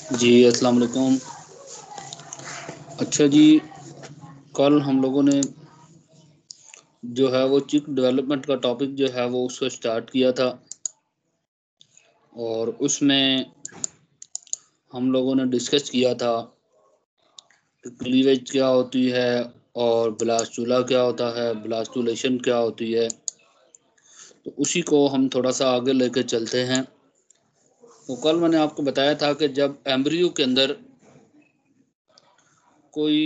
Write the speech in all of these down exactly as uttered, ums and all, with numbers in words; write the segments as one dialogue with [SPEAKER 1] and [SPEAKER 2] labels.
[SPEAKER 1] जी अस्सलाम वालेकुम। अच्छा जी, कल हम लोगों ने जो है वो चिप डेवलपमेंट का टॉपिक जो है वो उसको स्टार्ट किया था और उसमें हम लोगों ने डिस्कस किया था कि क्लीवेज क्या होती है और ब्लास्टुला क्या होता है, ब्लास्टुलेशन क्या होती है। तो उसी को हम थोड़ा सा आगे लेके चलते हैं। तो कल मैंने आपको बताया था कि जब एम्ब्रियो के अंदर कोई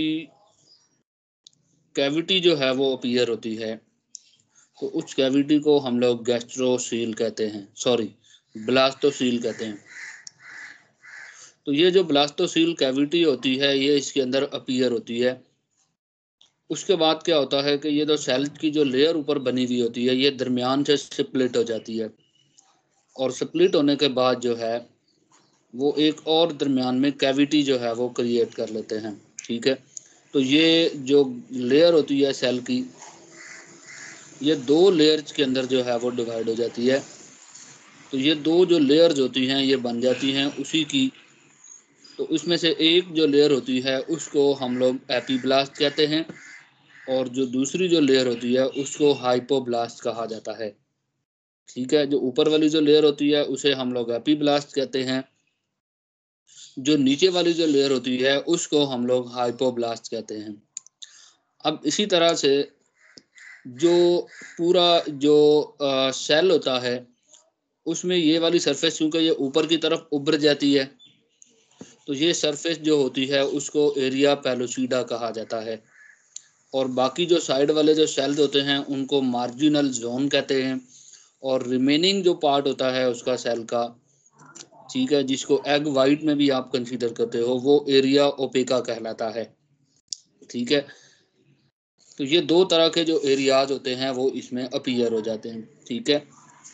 [SPEAKER 1] कैविटी जो है वो अपीयर होती है तो उस कैविटी को हम लोग गैस्ट्रोसील कहते हैं, सॉरी ब्लास्टोसील कहते हैं। तो ये जो ब्लास्टोसील कैविटी होती है ये इसके अंदर अपीयर होती है। उसके बाद क्या होता है कि ये जो सेल की जो लेयर ऊपर बनी हुई होती है ये दरमियान से स्प्लिट हो जाती है और स्प्लिट होने के बाद जो है वो एक और दरमियान में कैविटी जो है वो क्रिएट कर लेते हैं। ठीक है, तो ये जो लेयर होती है सेल की ये दो लेयर्स के अंदर जो है वो डिवाइड हो जाती है। तो ये दो जो लेयर्स होती हैं ये बन जाती हैं उसी की। तो उसमें से एक जो लेयर होती है उसको हम लोग एपीब्लास्ट कहते हैं और जो दूसरी जो लेयर होती है उसको हाइपोब्लास्ट कहा जाता है। ठीक है, जो ऊपर वाली जो लेयर होती है उसे हम लोग एपीब्लास्ट कहते हैं, जो नीचे वाली जो लेयर होती है उसको हम लोग हाइपोब्लास्ट कहते हैं। अब इसी तरह से जो पूरा जो आ, सेल होता है उसमें ये वाली सरफेस चूंकि ये ऊपर की तरफ उभर जाती है तो ये सरफेस जो होती है उसको एरिया पेलोसीडा कहा जाता है और बाकी जो साइड वाले जो सेल्स होते हैं उनको मार्जिनल जोन कहते हैं और रिमेनिंग जो पार्ट होता है उसका सेल का, ठीक है, जिसको एग वाइट में भी आप कंसीडर करते हो, वो एरिया ओपेका कहलाता है। ठीक है, तो ये दो तरह के जो एरियाज होते हैं वो इसमें अपीयर हो जाते हैं। ठीक है,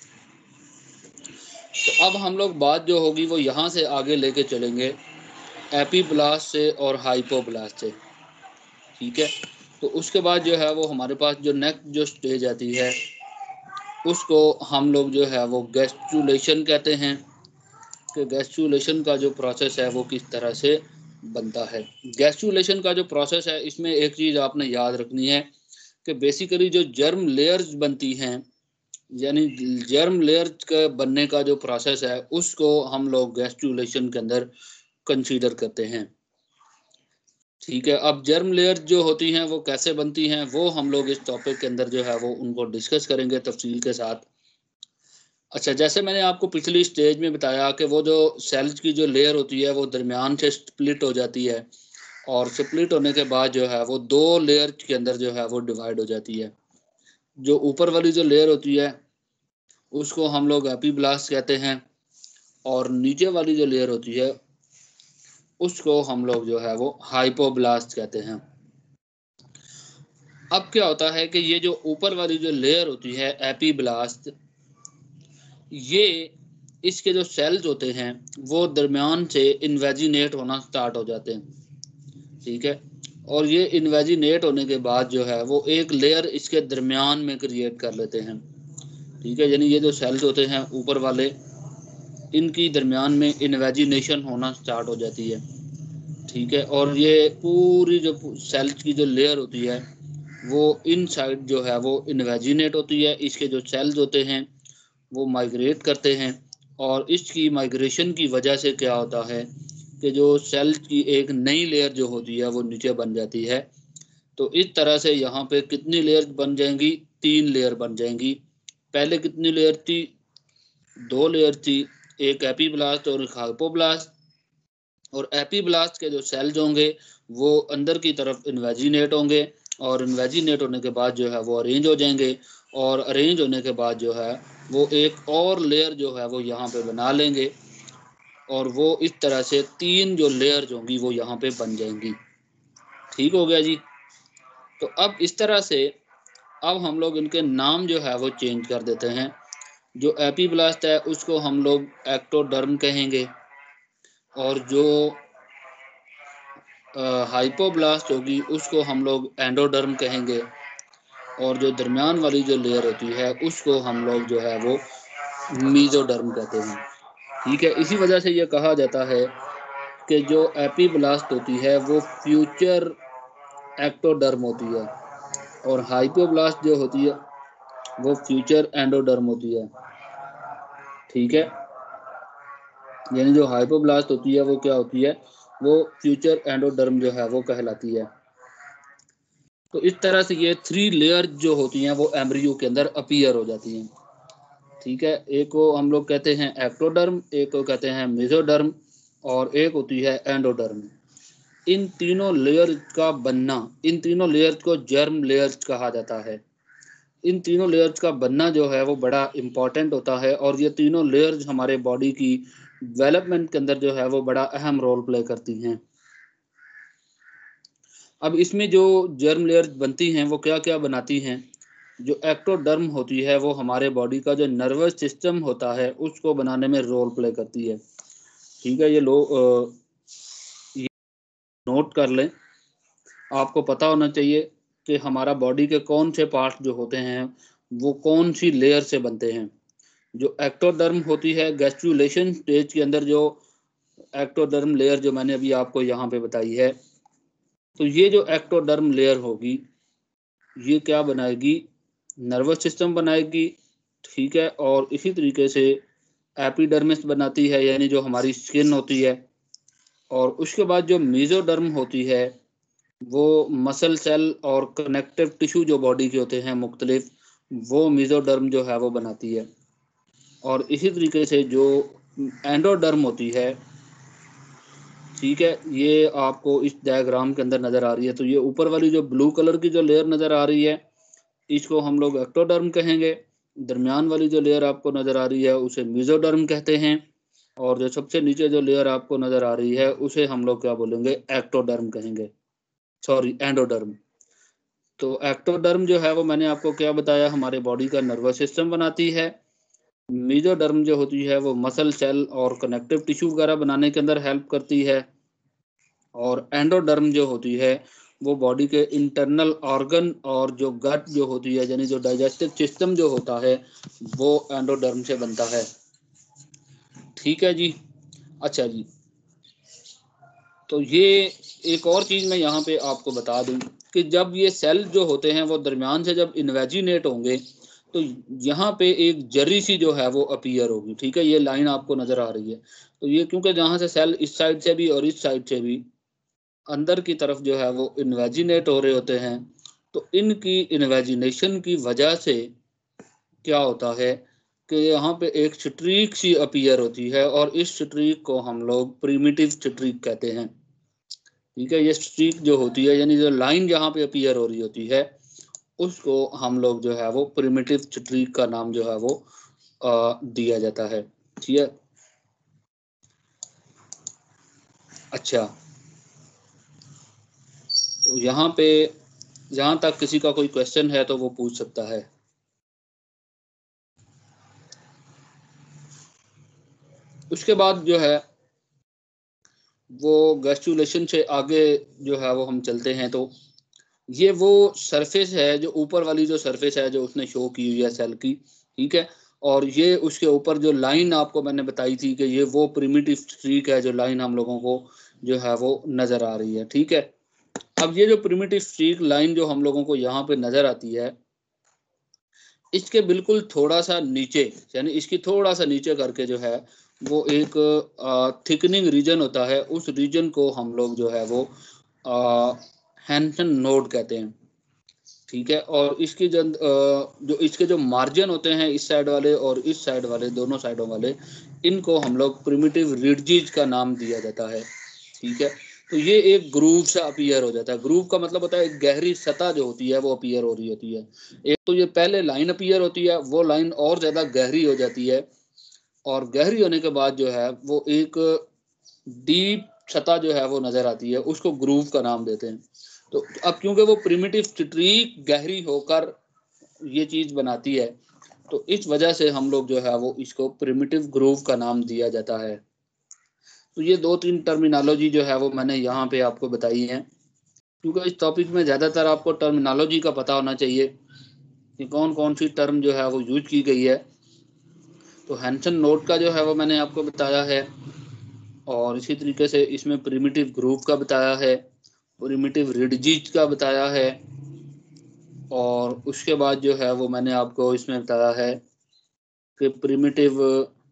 [SPEAKER 1] तो अब हम लोग बात जो होगी वो यहाँ से आगे लेके चलेंगे एपीब्लास्ट से और हाइपोब्लास्ट से। ठीक है, तो उसके बाद जो है वो हमारे पास जो नेक्स्ट जो स्टेज आती है उसको हम लोग जो है वो गैस्ट्रुलेशन कहते हैं कि गैस्ट्रुलेशन का जो प्रोसेस है वो किस तरह से बनता है। गैस्ट्रुलेशन का जो प्रोसेस है इसमें एक चीज़ आपने याद रखनी है कि बेसिकली जो जर्म लेयर्स बनती हैं यानी जर्म लेयर के बनने का जो प्रोसेस है उसको हम लोग गैस्ट्रुलेशन के अंदर कंसीडर करते हैं। ठीक है, अब जर्म लेयर जो होती हैं वो कैसे बनती हैं वो हम लोग इस टॉपिक के अंदर जो है वो उनको डिस्कस करेंगे तफसील के साथ। अच्छा, जैसे मैंने आपको पिछली स्टेज में बताया कि वो जो सेल्स की जो लेयर होती है वो दरमियान से स्प्लिट हो जाती है और स्प्लिट होने के बाद जो है वो दो लेयर के अंदर जो है वो डिवाइड हो जाती है। जो ऊपर वाली जो लेयर होती है उसको हम लोग एपीब्लास्ट कहते हैं और नीचे वाली जो लेयर होती है उसको हम लोग जो है वो हाइपोब्लास्ट कहते हैं। अब क्या होता है कि ये जो ऊपर वाली जो लेयर होती है एपीब्लास्ट, ये इसके जो सेल्स होते हैं वो दरमियान से इन्वेजिनेट होना स्टार्ट हो जाते हैं। ठीक है, और ये इन्वेजिनेट होने के बाद जो है वो एक लेयर इसके दरमियान में क्रिएट कर लेते हैं। ठीक है, यानी ये जो सेल्स होते हैं ऊपर वाले इनकी दरमियान में इन्वेजिनेशन होना स्टार्ट हो जाती है। ठीक है, और ये पूरी जो सेल्स की जो लेयर होती है वो इन साइड जो है वो इन्वेजिनेट होती है। इसके जो सेल्स होते हैं वो माइग्रेट करते हैं और इसकी माइग्रेशन की वजह से क्या होता है कि जो सेल की एक नई लेयर जो होती है वो नीचे बन जाती है। तो इस तरह से यहाँ पे कितनी लेयर बन जाएंगी? तीन लेयर बन जाएंगी। पहले कितनी लेयर थी? दो लेयर थी, एक एपीब्लास्ट और एक हाइपोब्लास्ट। और एपीब्लास्ट के जो सेल्स होंगे वो अंदर की तरफ इन्वेजिनेट होंगे और इन्वेजिनेट होने के बाद जो है वो अरेंज हो जाएंगे और अरेंज होने के बाद जो है वो एक और लेयर जो है वो यहाँ पे बना लेंगे और वो इस तरह से तीन जो लेयर्स होंगी वो यहाँ पे बन जाएंगी। ठीक हो गया जी। तो अब इस तरह से अब हम लोग इनके नाम जो है वो चेंज कर देते हैं। जो एपीब्लास्ट है उसको हम लोग एक्टोडर्म कहेंगे और जो हाइपोब्लास्ट होगी उसको हम लोग एंडोडर्म कहेंगे और जो दरमियान वाली जो लेयर होती है उसको हम लोग जो है वो मीजोडर्म कहते हैं। ठीक है, इसी वजह से ये कहा जाता है कि जो एपीब्लास्ट होती है वो फ्यूचर एक्टोडर्म होती है और हाइपोब्लास्ट जो होती है वो फ्यूचर एंडोडर्म होती है। ठीक है, यानी जो हाइपोब्लास्ट होती है वो क्या होती है, वो फ्यूचर एंडोडर्म जो है वो कहलाती है। तो इस तरह से ये थ्री लेयर जो होती हैं वो एम्ब्रियो के अंदर अपीयर हो जाती हैं। ठीक है, एक को हम लोग कहते हैं एक्टोडर्म, एक को कहते हैं मेसोडर्म और एक होती है एंडोडर्म। इन तीनों लेयर का बनना, इन तीनों लेयर्स को जर्म लेयर्स कहा जाता है। इन तीनों लेयर्स का बनना जो है वो बड़ा इम्पॉर्टेंट होता है और ये तीनों लेयर्स हमारे बॉडी की डेवलपमेंट के अंदर जो है वो बड़ा अहम रोल प्ले करती हैं। अब इसमें जो जर्म लेयर्स बनती हैं वो क्या क्या बनाती हैं। जो एक्टोडर्म होती है वो हमारे बॉडी का जो नर्वस सिस्टम होता है उसको बनाने में रोल प्ले करती है। ठीक है, ये लो ये नोट कर लें। आपको पता होना चाहिए कि हमारा बॉडी के कौन से पार्ट जो होते हैं वो कौन सी लेयर से बनते हैं। जो एक्टोडर्म होती है, गैस्ट्रुलेशन स्टेज के अंदर जो एक्टोडर्म लेयर जो मैंने अभी आपको यहाँ पे बताई है, तो ये जो एक्टोडर्म लेयर होगी ये क्या बनाएगी, नर्वस सिस्टम बनाएगी। ठीक है, और इसी तरीके से एपिडर्मिस बनाती है यानी जो हमारी स्किन होती है। और उसके बाद जो मेसोडर्म होती है वो मसल सेल और कनेक्टिव टिश्यू जो बॉडी के होते हैं मुख्तलिफ, वो मेसोडर्म जो है वो बनाती है। और इसी तरीके से जो एंडोडर्म होती है, ठीक है, ये आपको इस डायग्राम के अंदर नज़र आ रही है। तो ये ऊपर वाली जो ब्लू कलर की जो लेयर नज़र आ रही है इसको हम लोग एक्टोडर्म कहेंगे। दरमियान वाली जो लेयर आपको नज़र आ रही है उसे मेसोडर्म कहते हैं और जो सबसे नीचे जो लेयर आपको नज़र आ रही है उसे हम लोग क्या बोलेंगे, एक्टोडर्म कहेंगे, सॉरी एंडोडर्म। तो एक्टोडर्म जो है वो मैंने आपको क्या बताया, हमारे बॉडी का नर्वस सिस्टम बनाती है। मेसोडर्म जो होती है वो मसल सेल और कनेक्टिव टिश्यू वगैरह बनाने के अंदर हेल्प करती है। और एंडोडर्म जो होती है वो बॉडी के इंटरनल ऑर्गन और जो गट जो होती है यानी जो डाइजेस्टिव सिस्टम जो होता है वो एंडोडर्म से बनता है। ठीक है जी, अच्छा जी, तो ये एक और चीज़ मैं यहाँ पे आपको बता दूं कि जब ये सेल जो होते हैं वो दरमियान से जब इन्वेजिनेट होंगे तो यहाँ पे एक जरी सी जो है वो अपीयर होगी। ठीक है, ये लाइन आपको नज़र आ रही है। तो ये क्योंकि जहाँ से सेल इस साइड से भी और इस साइड से भी अंदर की तरफ जो है वो इन्वेजिनेट हो रहे होते हैं, तो इनकी इन्वेजिनेशन की वजह से क्या होता है कि यहाँ पे एक स्ट्रीक सी अपीयर होती है और इस स्ट्रीक को हम लोग प्रिमिटिव स्ट्रीक कहते हैं। ठीक है, ये स्ट्रीक जो होती है यानी जो लाइन जहाँ पे अपीयर हो रही होती है उसको हम लोग जो है वो प्रिमिटिव स्ट्रीक का नाम जो है वो आ, दिया जाता है। ठीक है, अच्छा, तो यहाँ पे जहाँ तक किसी का कोई क्वेश्चन है तो वो पूछ सकता है। उसके बाद जो है वो गैस्ट्रुलेशन से आगे जो है वो हम चलते हैं। तो ये वो सरफेस है जो ऊपर वाली जो सरफेस है जो उसने शो की हुई है सेल की। ठीक है, और ये उसके ऊपर जो लाइन आपको मैंने बताई थी कि ये वो प्रिमिटिव स्ट्रीक है जो लाइन हम लोगों को जो है वो नज़र आ रही है। ठीक है, अब ये जो प्रिमिटिव स्ट्रीक लाइन जो हम लोगों को यहाँ पे नज़र आती है इसके बिल्कुल थोड़ा सा नीचे यानी इसकी थोड़ा सा नीचे करके जो है वो एक थिकनिंग रीजन होता है, उस रीजन को हम लोग जो है वो हैंसन नोड कहते हैं। ठीक है, और इसकी जो जो इसके जो मार्जिन होते हैं इस साइड वाले और इस साइड वाले दोनों साइडों वाले, इनको हम लोग प्रिमिटिव रिडजेज का नाम दिया जाता है। ठीक है, तो ये एक ग्रूव सा अपीयर हो जाता है। ग्रूव का मतलब होता है एक गहरी सतह जो होती है वो अपीयर हो रही होती है। एक तो ये पहले लाइन अपीयर होती है, वो लाइन और ज़्यादा गहरी हो जाती है और गहरी होने के बाद जो है वो एक डीप सतह जो है वो नज़र आती है, उसको ग्रूव का नाम देते हैं। तो अब क्योंकि वो प्रिमिटिव स्ट्रीक गहरी होकर ये चीज़ बनाती है तो इस वजह से हम लोग जो है वो इसको प्रिमिटिव ग्रूव का नाम दिया जाता है। तो ये दो तीन टर्मिनोलॉजी जो है वो मैंने यहाँ पे आपको बताई हैं, क्योंकि इस टॉपिक में ज़्यादातर आपको टर्मिनोलॉजी का पता होना चाहिए कि कौन कौन सी टर्म जो है वो यूज की गई है। तो हैंसन नोड का जो है वो मैंने आपको बताया है और इसी तरीके से इसमें प्रिमिटिव ग्रुप का बताया है, प्रिमिटिव रिडजीज का बताया है, और उसके बाद जो है वो मैंने आपको इसमें बताया है कि प्रिमिटिव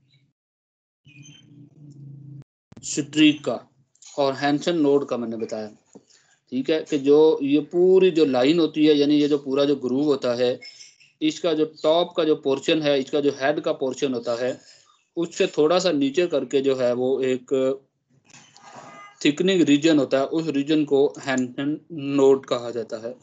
[SPEAKER 1] स्ट्रीक का और हैंसन नोड का मैंने बताया। ठीक है, कि जो ये पूरी जो लाइन होती है, यानी ये जो पूरा जो ग्रूव होता है, इसका जो टॉप का जो पोर्शन है, इसका जो हेड का पोर्शन होता है, उससे थोड़ा सा नीचे करके जो है वो एक थिकनिंग रीजन होता है, उस रीजन को हैंसन नोड कहा जाता है।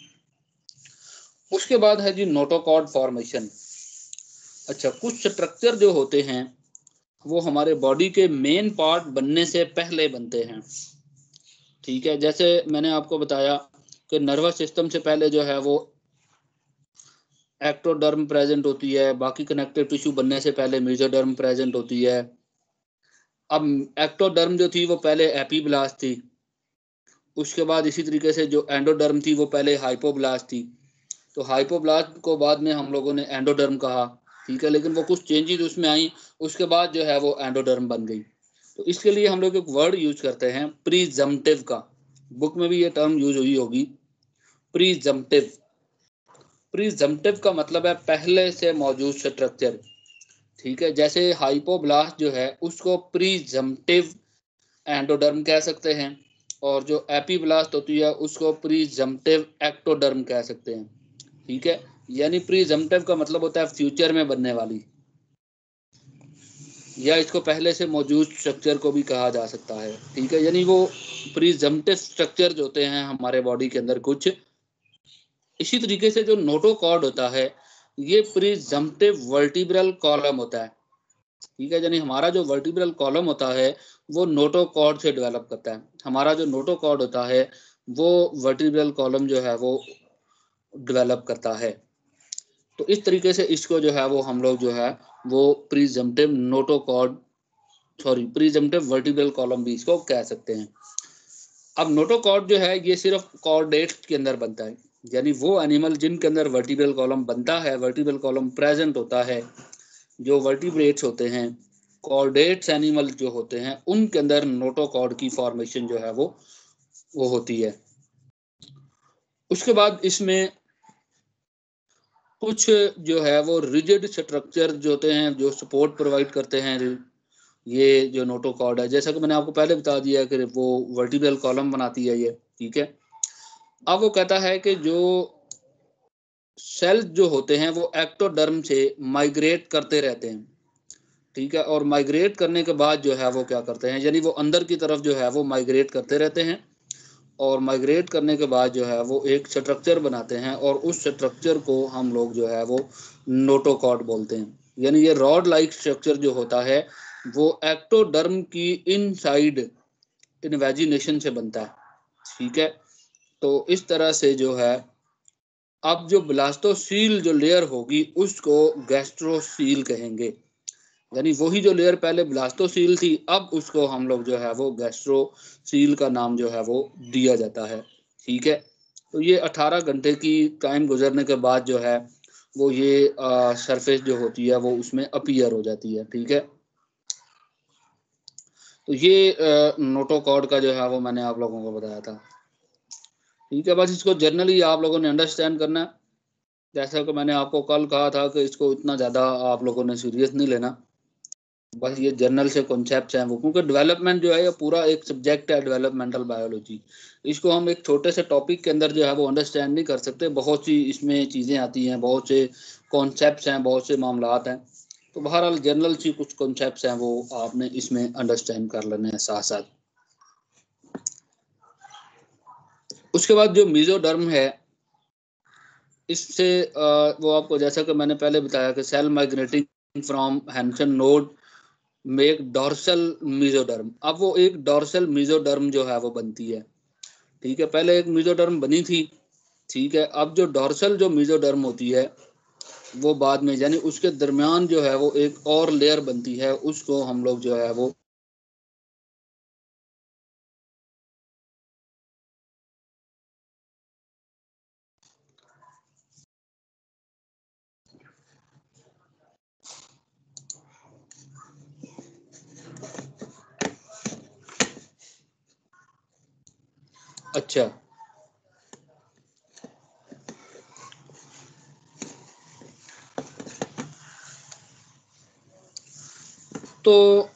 [SPEAKER 1] उसके बाद है जी नोटोकॉर्ड फॉर्मेशन। अच्छा, कुछ स्ट्रक्चर जो होते हैं वो हमारे बॉडी के मेन पार्ट बनने से पहले बनते हैं। ठीक है, जैसे मैंने आपको बताया कि नर्वस सिस्टम से पहले जो है वो एक्टोडर्म प्रेजेंट होती है, बाकी कनेक्टिव टिश्यू बनने से पहले मेसोडर्म प्रेजेंट होती है। अब एक्टोडर्म जो थी वो पहले एपीब्लास्ट थी, उसके बाद इसी तरीके से जो एंडोडर्म थी वो पहले हाइपोब्लास्ट थी, तो हाइपोब्लास्ट को बाद में हम लोगों ने एंडोडर्म कहा। ठीक है, लेकिन वो कुछ चेंजेस उसमें आई, उसके बाद जो है वो एंडोडर्म बन गई। तो इसके लिए हम लोग एक वर्ड यूज करते हैं प्रीजम्पटिव का, बुक में भी ये टर्म यूज हुई होगी, प्रीजम्पटिव। प्रीजम्पटिव का मतलब है पहले से मौजूद स्ट्रक्चर। ठीक है, जैसे हाइपोब्लास्ट जो है उसको प्रीजम्पटिव एंडोडर्म कह सकते हैं, और जो एपीब्लास्ट होती है उसको प्रीजम्पटिव एक्टोडर्म कह सकते हैं। ठीक है, यानी प्रीजम्पटिव का मतलब होता है फ्यूचर में बनने वाली, या इसको पहले से मौजूद स्ट्रक्चर को भी कहा जा सकता है। ठीक है, यानी वो प्रीजम्पटिव स्ट्रक्चर जो होते हैं हमारे बॉडी के अंदर कुछ। इसी तरीके से जो नोटोकॉर्ड होता है ये प्रीजम्पटिव वर्टिब्रल कॉलम होता है। ठीक है, यानी हमारा जो वर्टिब्रल कॉलम होता है वो नोटोकॉर्ड से डेवलप करता है। हमारा जो नोटोकॉर्ड होता है वो वर्टिब्रल कॉलम जो है वो डेवलप करता है। तो इस तरीके से इसको जो है वो हम लोग जो है वो presumptive notochord sorry presumptive vertebral column भी इसको कह सकते हैं। अब नोटोकॉर्ड जो है ये सिर्फ कॉर्डेट्स के अंदर बनता है, यानी वो एनिमल जिनके अंदर वर्टिब्रल कॉलम बनता है, वर्टिब्रल कॉलम प्रेजेंट होता है, जो वर्टिब्रेट्स होते हैं, कॉर्डेट्स एनिमल जो होते हैं, उनके अंदर नोटोकॉर्ड की फॉर्मेशन जो है वो वो होती है। उसके बाद इसमें कुछ जो है वो रिजिड स्ट्रक्चर जो होते हैं जो सपोर्ट प्रोवाइड करते हैं ये जो नोटोकॉर्ड है, जैसा कि मैंने आपको पहले बता दिया कि वो वर्टिब्रल कॉलम बनाती है ये। ठीक है, अब वो कहता है कि जो सेल्स जो होते हैं वो एक्टोडर्म से माइग्रेट करते रहते हैं। ठीक है, और माइग्रेट करने के बाद जो है वो क्या करते हैं, यानी वो अंदर की तरफ जो है वो माइग्रेट करते रहते हैं, और माइग्रेट करने के बाद जो है वो एक स्ट्रक्चर बनाते हैं, और उस स्ट्रक्चर को हम लोग जो है वो नोटोकॉर्ड बोलते हैं। यानी ये रॉड लाइक स्ट्रक्चर जो होता है वो एक्टोडर्म की इनसाइड इन्वेजिनेशन से बनता है। ठीक है, तो इस तरह से जो है अब जो ब्लास्टोसील जो लेयर होगी उसको गैस्ट्रोसील कहेंगे, यानी वही जो लेयर पहले ब्लास्टोसील थी अब उसको हम लोग जो है वो गैस्ट्रोसील का नाम जो है वो दिया जाता है। ठीक है, तो ये अठारह घंटे की टाइम गुजरने के बाद जो है वो ये सरफेस जो होती है वो उसमें अपीयर हो जाती है। ठीक है, तो ये नोटोकॉर्ड का जो है वो मैंने आप लोगों को बताया था। ठीक है, बस इसको जनरली आप लोगों ने अंडरस्टैंड करना है। जैसा कि मैंने आपको कल कहा था कि इसको इतना ज़्यादा आप लोगों ने सीरियस नहीं लेना, बस ये जनरल से कॉन्सेप्ट्स हैं वो, क्योंकि डेवलपमेंट जो है ये पूरा एक सब्जेक्ट है डेवलपमेंटल बायोलॉजी। इसको हम एक छोटे से टॉपिक के अंदर जो है वो अंडरस्टैंड नहीं कर सकते, बहुत सी इसमें चीज़ें आती हैं, बहुत से कॉन्सेप्ट्स हैं, बहुत से मामलात हैं। तो बहरहाल जनरल सी कुछ कॉन्सेप्ट्स हैं वो आपने इसमें अंडरस्टैंड कर लेने हैं साथ साथ। उसके बाद जो मेसोडर्म है इससे वो आपको जैसा कि मैंने पहले बताया कि cell migrating from Hensen node में एक डॉर्सल मेसोडर्म, अब वो एक डॉर्सल मेसोडर्म जो है वो बनती है। ठीक है, पहले एक मेसोडर्म बनी थी। ठीक है, अब जो डॉर्सल जो मेसोडर्म होती है वो बाद में, यानी उसके दरमियान जो है वो एक और लेयर बनती है, उसको हम लोग जो है वो अच्छा, तो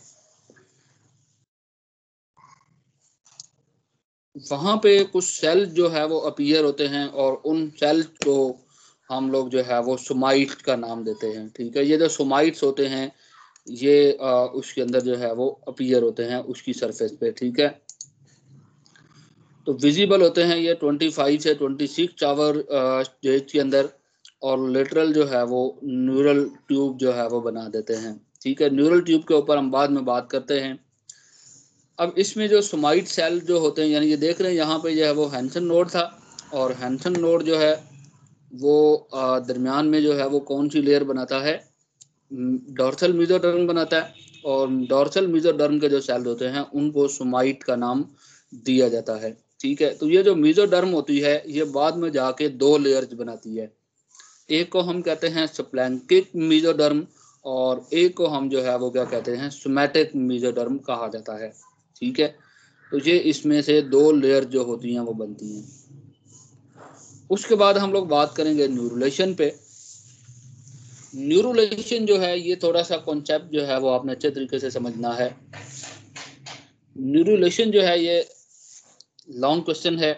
[SPEAKER 1] वहां पे कुछ सेल जो है वो अपीयर होते हैं और उन सेल को हम लोग जो है वो सोमाइट्स का नाम देते हैं। ठीक है, ये जो सोमाइट्स होते हैं ये आ, उसके अंदर जो है वो अपीयर होते हैं उसकी सरफेस पे। ठीक है, तो विजिबल होते हैं ये पच्चीस से छब्बीस आवर स्टेज के अंदर, और लेटरल जो है वो न्यूरल ट्यूब जो है वो बना देते हैं। ठीक है, न्यूरल ट्यूब के ऊपर हम बाद में बात करते हैं। अब इसमें जो सोमाइट सेल जो होते हैं, यानी ये देख रहे हैं यहाँ पे जो है वो हैंसन नोड था, और हैंसन नोड जो है वो दरमियान में जो है वो कौन सी लेयर बनाता है, डॉर्सल मेसोडर्म बनाता है, और डॉर्सल मेसोडर्म के जो सेल होते हैं उनको सोमाइट का नाम दिया जाता है। ठीक है, तो ये जो मेसोडर्म होती है ये बाद में जाके दो लेयर्स बनाती है, एक को हम कहते हैं स्प्लैंकिक मेसोडर्म, और एक को हम जो है वो क्या कहते हैं, सोमैटिक मेसोडर्म कहा जाता है। ठीक है, तो ये इसमें से दो लेयर जो होती हैं वो बनती हैं। उसके बाद हम लोग बात करेंगे न्यूरुलेशन पे। न्यूरुलेशन जो है ये थोड़ा सा कॉन्सेप्ट जो है वो आपने अच्छे तरीके से समझना है। न्यूरुलेशन जो है ये लॉन्ग क्वेश्चन है,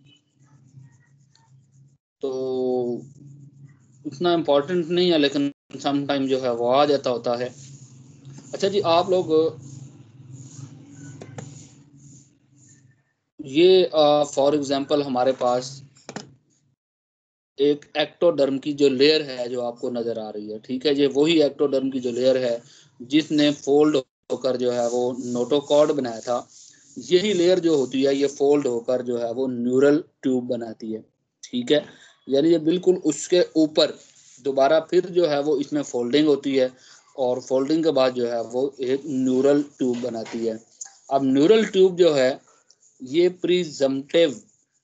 [SPEAKER 1] तो उतना इम्पोर्टेंट नहीं है, लेकिन सम टाइम जो है वो आ जाता होता है। अच्छा जी, आप लोग ये फॉर एग्जांपल हमारे पास एक एक्टोडर्म की जो लेयर है जो आपको नजर आ रही है, ठीक है, ये वही एक्टोडर्म की जो लेयर है जिसने फोल्ड होकर जो है वो नोटोकॉर्ड बनाया था। यही लेयर जो होती है ये फोल्ड होकर जो है वो न्यूरल ट्यूब बनाती है। ठीक है, यानी ये बिल्कुल उसके ऊपर दोबारा फिर जो है वो इसमें फोल्डिंग होती है, और फोल्डिंग के बाद जो है वो एक न्यूरल ट्यूब बनाती है। अब न्यूरल ट्यूब जो है ये प्रीजम्पटिव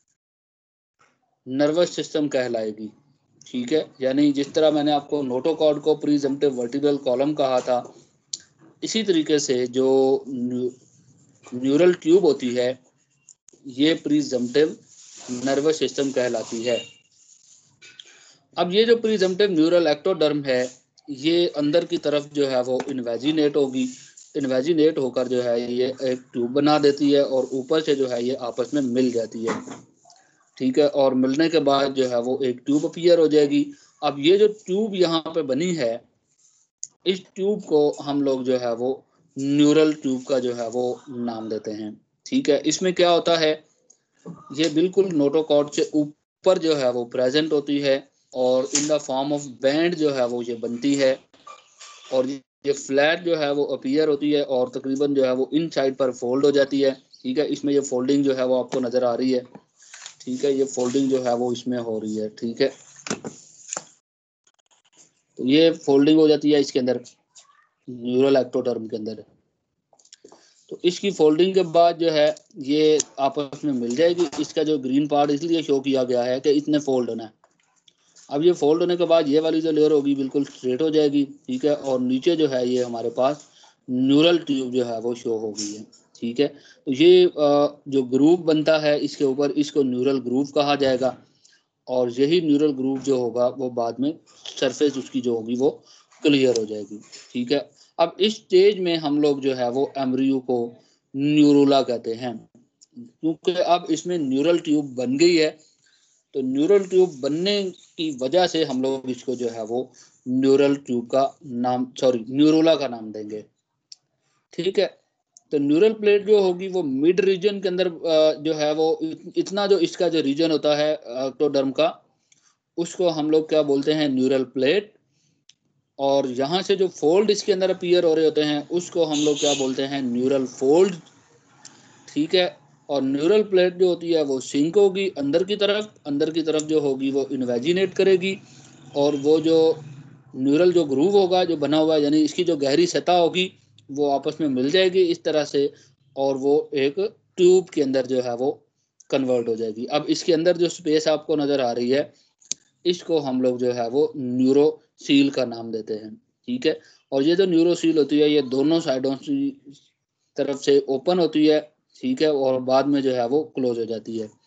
[SPEAKER 1] नर्वस सिस्टम कहलाएगी। ठीक है, यानी जिस तरह मैंने आपको नोटोकॉर्ड को प्रीजम्पटिव वर्टिब्रल कॉलम कहा था, इसी तरीके से जो न्यूरल ट्यूब होती है ये प्रीजम्पटिव नर्वस सिस्टम कहलाती है। अब ये जो प्रीजम्पटिव न्यूरल एक्टोडर्म है ये अंदर की तरफ जो है वो इन्वेजिनेट होगी, इन्वेजिनेट होकर जो है ये एक ट्यूब बना देती है, और ऊपर से जो है ये आपस में मिल जाती है। ठीक है, और मिलने के बाद जो है वो एक ट्यूब अपीयर हो जाएगी। अब ये जो ट्यूब यहाँ पे बनी है इस ट्यूब को हम लोग जो है वो न्यूरल ट्यूब का जो है वो नाम देते हैं। ठीक है, इसमें क्या होता है, ये बिल्कुल नोटोकॉर्ड से ऊपर जो है वो प्रेजेंट होती है, और in the form of band जो है वो ये बनती है, और ये फ्लैट जो है वो अपीयर होती है, और तकरीबन जो है वो इन साइड पर फोल्ड हो जाती है। ठीक है, इसमें ये फोल्डिंग जो है वो आपको नजर आ रही है। ठीक है, ये फोल्डिंग जो है वो इसमें हो रही है। ठीक है, तो ये फोल्डिंग हो जाती है इसके अंदर न्यूरल एक्टोडर्म के अंदर। तो इसकी फोल्डिंग के बाद जो है ये आपस में मिल जाएगी। इसका जो ग्रीन पार्ट इसलिए शो किया गया है कि इतने फोल्ड होना है। अब ये फोल्ड होने के बाद ये वाली जो लेयर होगी बिल्कुल स्ट्रेट हो जाएगी। ठीक है, और नीचे जो है ये हमारे पास न्यूरल ट्यूब जो है वो शो हो गई है। ठीक है, तो ये जो ग्रूव बनता है इसके ऊपर, इसको न्यूरल ग्रूव कहा जाएगा, और यही न्यूरल ग्रूव जो होगा वो बाद में सरफेस उसकी जो होगी वो क्लियर हो जाएगी। ठीक है, अब इस स्टेज में हम लोग जो है वो एम्ब्रियो को न्यूरुला कहते हैं, क्योंकि अब इसमें न्यूरल ट्यूब बन गई है। तो न्यूरल ट्यूब बनने की वजह से हम लोग इसको जो है वो न्यूरल ट्यूब का नाम, सॉरी न्यूरुला का नाम देंगे। ठीक है, तो न्यूरल प्लेट जो होगी वो मिड रीजन के अंदर जो है वो इतना जो इसका जो रीजन होता है एक्टोडर्म का, उसको हम लोग क्या बोलते हैं, न्यूरल प्लेट। और यहाँ से जो फोल्ड इसके अंदर अपीयर हो रहे होते हैं उसको हम लोग क्या बोलते हैं, न्यूरल फोल्ड। ठीक है, और न्यूरल प्लेट जो होती है वो सिंक होगी अंदर की तरफ, अंदर की तरफ जो होगी वो इन्वेजिनेट करेगी, और वो जो न्यूरल जो ग्रूव होगा जो बना हुआ है, यानी इसकी जो गहरी सतह होगी वो आपस में मिल जाएगी इस तरह से, और वो एक ट्यूब के अंदर जो है वो कन्वर्ट हो जाएगी। अब इसके अंदर जो स्पेस आपको नजर आ रही है इसको हम लोग जो है वो न्यूरोसील का नाम देते हैं। ठीक है, और ये जो न्यूरोसील होती है ये दोनों साइडों की तरफ से ओपन होती है। ठीक है, और बाद में जो है वो क्लोज हो जाती है।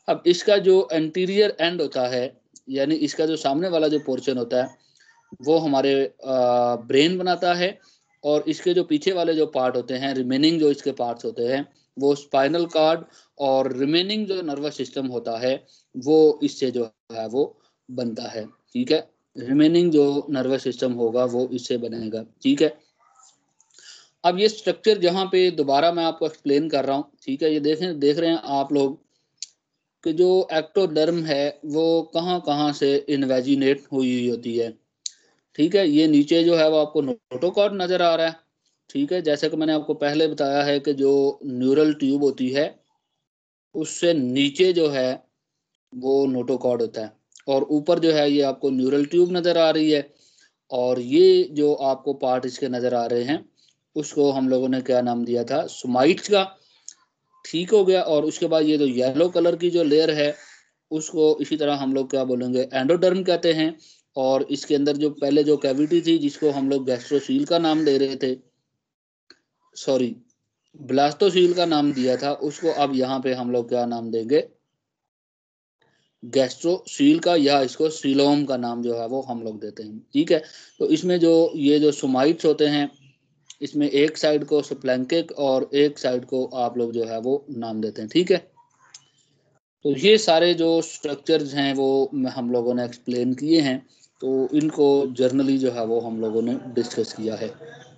[SPEAKER 1] अब इसका जो एंटीरियर एंड होता है, यानी इसका जो सामने वाला जो पोर्शन होता है वो हमारे ब्रेन बनाता है, और इसके जो पीछे वाले जो पार्ट होते हैं, रिमेनिंग जो इसके पार्ट्स होते हैं, वो स्पाइनल कार्ड और रिमेनिंग जो नर्वस सिस्टम होता है वो इससे जो है वो बनता है। ठीक है, रिमेनिंग जो नर्वस सिस्टम होगा वो इससे बनेगा। ठीक है, अब ये स्ट्रक्चर जहाँ पे दोबारा मैं आपको एक्सप्लेन कर रहा हूँ, ठीक है, ये देखें देख रहे हैं आप लोग कि जो एक्टोडर्म है वो कहाँ कहाँ से इन्वेजिनेट हुई हुई होती है। ठीक है, ये नीचे जो है वो आपको नोटोकॉर्ड नजर आ रहा है। ठीक है, जैसे कि मैंने आपको पहले बताया है कि जो न्यूरल ट्यूब होती है उससे नीचे जो है वो नोटोकॉर्ड होता है, और ऊपर जो है ये आपको न्यूरल ट्यूब नजर आ रही है, और ये जो आपको पार्ट इसके नजर आ रहे हैं उसको हम लोगों ने क्या नाम दिया था, सोमाइट्स का। ठीक हो गया, और उसके बाद ये जो येलो कलर की जो लेयर है उसको इसी तरह हम लोग क्या बोलेंगे, एंडोडर्म कहते हैं। और इसके अंदर जो पहले जो कैविटी थी जिसको हम लोग गैस्ट्रोसील का नाम दे रहे थे, सॉरी ब्लास्टोसील का नाम दिया था, उसको अब यहाँ पे हम लोग क्या नाम देंगे, गैस्ट्रोसील का, या इसको सीलोम का नाम जो है वो हम लोग देते हैं। ठीक है, तो इसमें जो ये जो सोमाइट्स होते हैं इसमें एक साइड को स्प्लैंकिक और एक साइड को आप लोग जो है वो नाम देते हैं। ठीक है, तो ये सारे जो स्ट्रक्चर्स हैं वो हम लोगों ने एक्सप्लेन किए हैं, तो इनको जर्नली जो है वो हम लोगों ने डिस्कस किया है।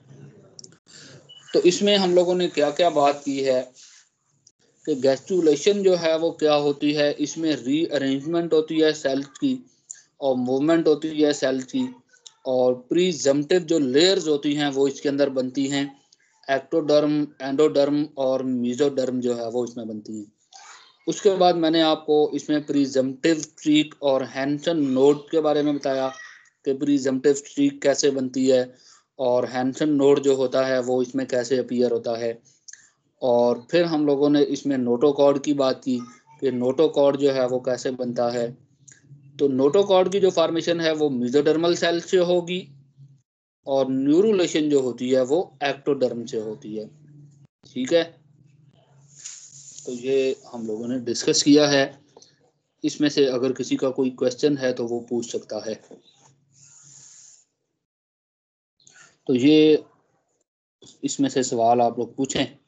[SPEAKER 1] तो इसमें हम लोगों ने क्या क्या बात की है कि गैस्ट्रुलेशन जो है वो क्या होती है, इसमें रीअरेंजमेंट होती है सेल्स की, और मूवमेंट होती है सेल्स की, और प्रीजम्पटिव जो लेयर्स होती हैं वो इसके अंदर बनती हैं, एक्टोडर्म, एंडोडर्म और मीजोडर्म जो है वो इसमें बनती हैं। उसके बाद मैंने आपको इसमें प्रीजम्पटिव स्ट्रीक और हैंसन नोड के बारे में बताया कि प्रीजम्पटिव स्ट्रीक कैसे बनती है, और हैंसन नोड जो होता है वो इसमें कैसे अपीयर होता है। और फिर हम लोगों ने इसमें नोटोकॉर्ड की बात की कि नोटोकॉर्ड जो है वो कैसे बनता है। तो नोटोकॉर्ड की जो फॉर्मेशन है वो मेसोडर्मल सेल से होगी, और न्यूरुलेशन जो होती है वो एक्टोडर्म से होती है। ठीक है, तो ये हम लोगों ने डिस्कस किया है। इसमें से अगर किसी का कोई क्वेश्चन है तो वो पूछ सकता है। तो ये इसमें से सवाल आप लोग पूछें।